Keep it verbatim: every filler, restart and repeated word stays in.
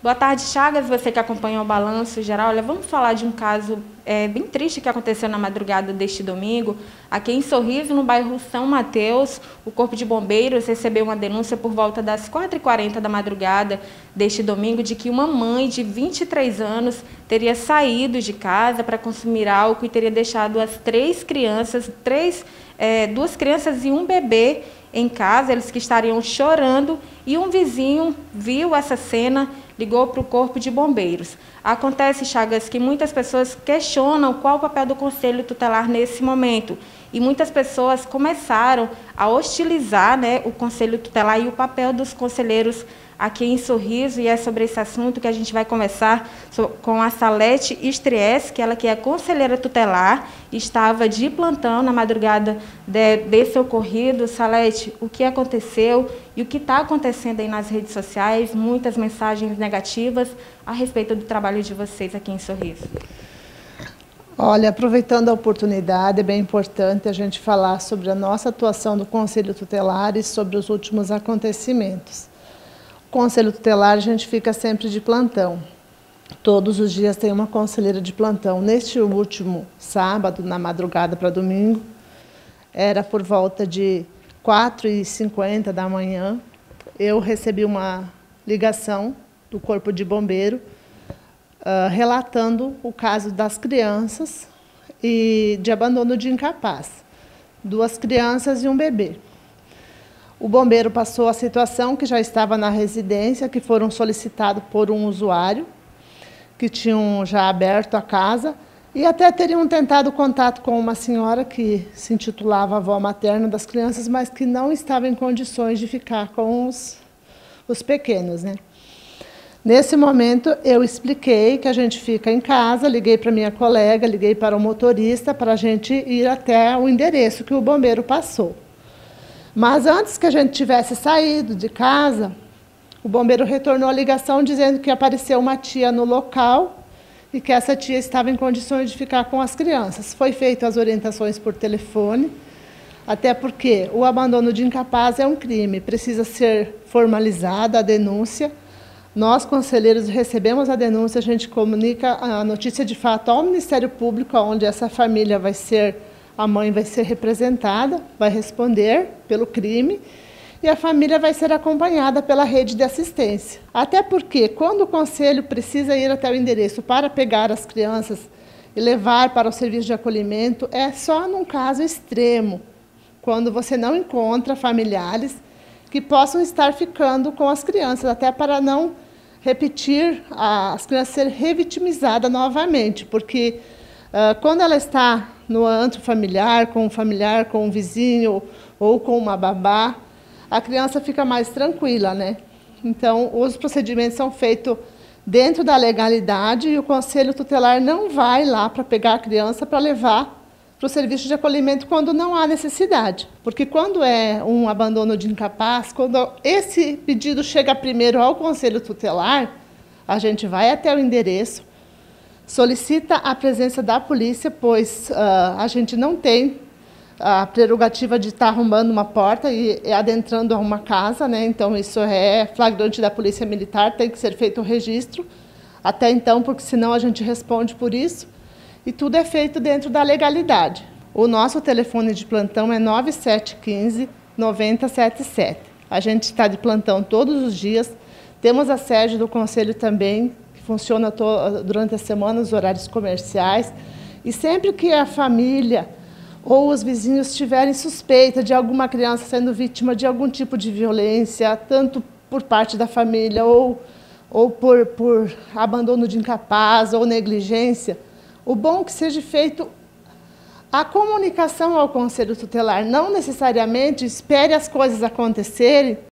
Boa tarde, Chagas, você que acompanhou o Balanço Geral. Olha, vamos falar de um caso é, bem triste que aconteceu na madrugada deste domingo. Aqui em Sorriso, no bairro São Mateus, o Corpo de Bombeiros recebeu uma denúncia por volta das quatro e quarenta da madrugada deste domingo de que uma mãe de vinte e três anos teria saído de casa para consumir álcool e teria deixado as três crianças, três, é, duas crianças e um bebê em casa, eles que estariam chorando, e um vizinho viu essa cena, ligou para o Corpo de Bombeiros. Acontece, Chagas, que muitas pessoas questionam qual o papel do Conselho Tutelar nesse momento. E muitas pessoas começaram a hostilizar, né, o Conselho Tutelar e o papel dos conselheiros aqui em Sorriso, e é sobre esse assunto que a gente vai conversar com a Salete Stries, que ela que é conselheira tutelar, estava de plantão na madrugada de, desse ocorrido. Salete, o que aconteceu e o que está acontecendo aí nas redes sociais? Muitas mensagens negativas a respeito do trabalho de vocês aqui em Sorriso. Olha, aproveitando a oportunidade, é bem importante a gente falar sobre a nossa atuação do Conselho Tutelar e sobre os últimos acontecimentos. O Conselho Tutelar, a gente fica sempre de plantão. Todos os dias tem uma conselheira de plantão. Neste último sábado, na madrugada para domingo, era por volta de quatro e cinquenta da manhã, eu recebi uma ligação do Corpo de Bombeiro uh, relatando o caso das crianças e de abandono de incapaz. Duas crianças e um bebê. O bombeiro passou a situação que já estava na residência, que foram solicitados por um usuário, que tinham já aberto a casa, e até teriam tentado contato com uma senhora que se intitulava avó materna das crianças, mas que não estava em condições de ficar com os, os pequenos, né? Nesse momento, eu expliquei que a gente fica em casa, liguei para minha colega, liguei para o motorista, para a gente ir até o endereço que o bombeiro passou. Mas antes que a gente tivesse saído de casa, o bombeiro retornou a ligação dizendo que apareceu uma tia no local e que essa tia estava em condições de ficar com as crianças. Foi feito as orientações por telefone, até porque o abandono de incapaz é um crime, precisa ser formalizada a denúncia. Nós, conselheiros, recebemos a denúncia, a gente comunica a notícia de fato ao Ministério Público, onde essa família vai ser... A mãe vai ser representada, vai responder pelo crime, e a família vai ser acompanhada pela rede de assistência. Até porque, quando o conselho precisa ir até o endereço para pegar as crianças e levar para o serviço de acolhimento, é só num caso extremo, quando você não encontra familiares que possam estar ficando com as crianças, até para não repetir, as crianças serem revitimizadas novamente, porque uh, quando ela está no antro familiar, com um familiar, com um vizinho ou com uma babá, a criança fica mais tranquila, né? Então, os procedimentos são feitos dentro da legalidade e o Conselho Tutelar não vai lá para pegar a criança para levar para o serviço de acolhimento quando não há necessidade. Porque quando é um abandono de incapaz, quando esse pedido chega primeiro ao Conselho Tutelar, a gente vai até o endereço, solicita a presença da polícia, pois uh, a gente não tem a prerrogativa de estar arrombando uma porta e, e adentrando a uma casa, né? Então, isso é flagrante da Polícia Militar, tem que ser feito o registro, até então, porque senão a gente responde por isso, e tudo é feito dentro da legalidade. O nosso telefone de plantão é nove sete um cinco, nove zero sete sete. A gente está de plantão todos os dias, temos a sede do Conselho também, funciona durante a semana, os horários comerciais, e sempre que a família ou os vizinhos tiverem suspeita de alguma criança sendo vítima de algum tipo de violência, tanto por parte da família ou, ou por, por abandono de incapaz ou negligência, o bom é que seja feito a comunicação ao Conselho Tutelar, não necessariamente espere as coisas acontecerem